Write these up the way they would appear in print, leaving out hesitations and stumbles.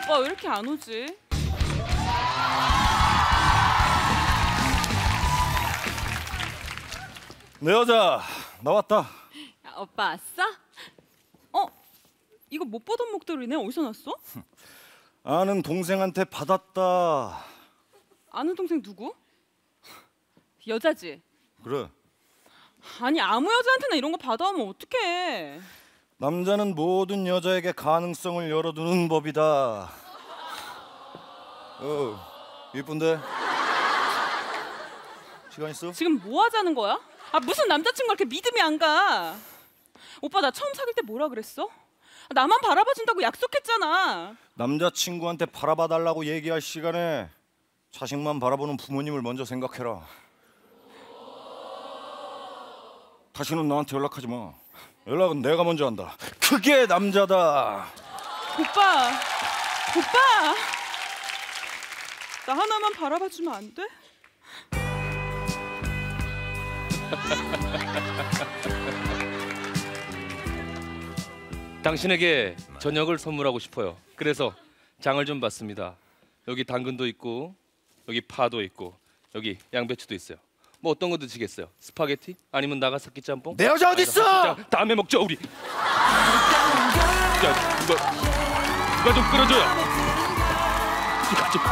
오빠 왜 이렇게 안 오지? 내 여자 나왔다. 야, 오빠 왔어? 이거 못 보던 목도리네. 어디서 났어? 아는 동생한테 받았다. 아는 동생 누구? 여자지? 그래. 아니 아무 여자한테나 이런 거 받아오면 어떡해. 남자는 모든 여자에게 가능성을 열어두는 법이다. 이쁜데? 시간 있어? 지금 뭐 하자는 거야? 아 무슨 남자친구가 이렇게 믿음이 안 가. 오빠 나 처음 사귈 때 뭐라 그랬어? 나만 바라봐준다고 약속했잖아. 남자친구한테 바라봐달라고 얘기할 시간에 자식만 바라보는 부모님을 먼저 생각해라. 다시는 나한테 연락하지 마. 연락은 내가 먼저 한다. 그게 남자다. 오빠 나 하나만 바라봐주면 안 돼? 당신에게 저녁을 선물하고 싶어요. 그래서 장을 좀 봤습니다. 여기 당근도 있고 여기 파도 있고 여기 양배추도 있어요. 뭐 어떤 거 드시겠어요? 스파게티? 아니면 나가사키 짬뽕? 내 여자 어디 있어? 다음에 먹죠 우리. 야 누가 좀 끌어줘요. 누가 좀.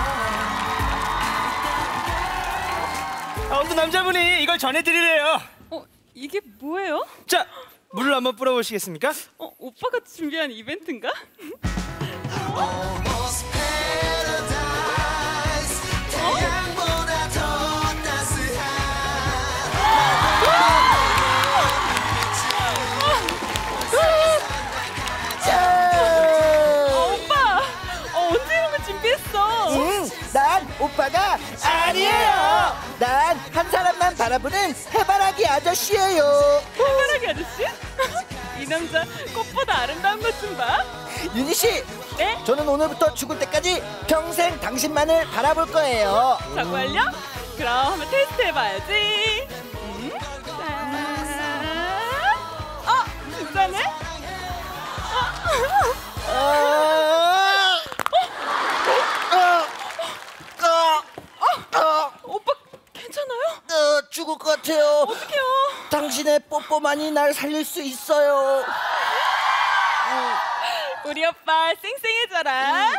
어떤 남자분이 이걸 전해드리래요. 이게 뭐예요? 자, 물을 한번 뿌려보시겠습니까? 오빠가 준비한 이벤트인가? 오빠! 언제 이런 걸 준비했어? 난 오빠가 아니에요. 난 한 사람만 바라보는 해바라기 아저씨예요. 해바라기 아저씨? 이 남자 꽃보다 아름다운 것 좀 봐. 윤희 씨, 네? 저는 오늘부터 죽을 때까지 평생 당신만을 바라볼 거예요. 정말요? 그럼 한번 테스트 해봐야지. 진짜네? 오빠 괜찮아요? 죽을 것 같아요. 어떡해요? 당신의 뽀뽀만이 날 살릴 수 있어요. 우리 오빠 쌩쌩해져라.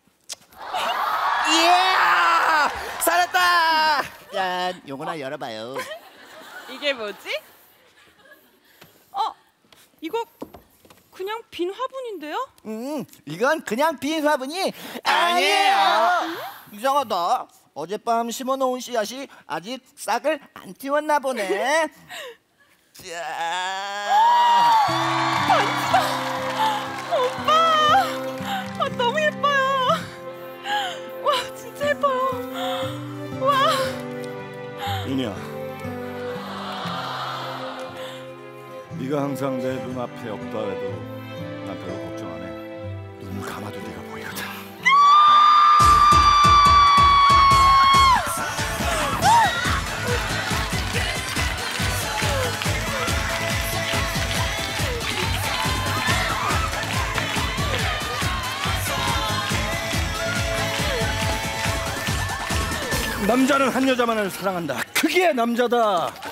예! 살았다. 짠, 요거나 열어봐요. 이게 뭐지? 이거 그냥 빈 화분인데요? 이건 그냥 빈 화분이 아니에요. 이상하다. 어젯밤 심어놓은 씨앗이 아직 싹을 안 틔웠나 보네. 오빠! 너무 예뻐요. 와, 진짜 예뻐요. 와. 윤희야, 네가 항상 내 눈앞에 없다 해도 난 별로 걱정 안 해. 눈 감아도 네가 보이거든. 남자는 한 여자만을 사랑한다. 그게 남자다.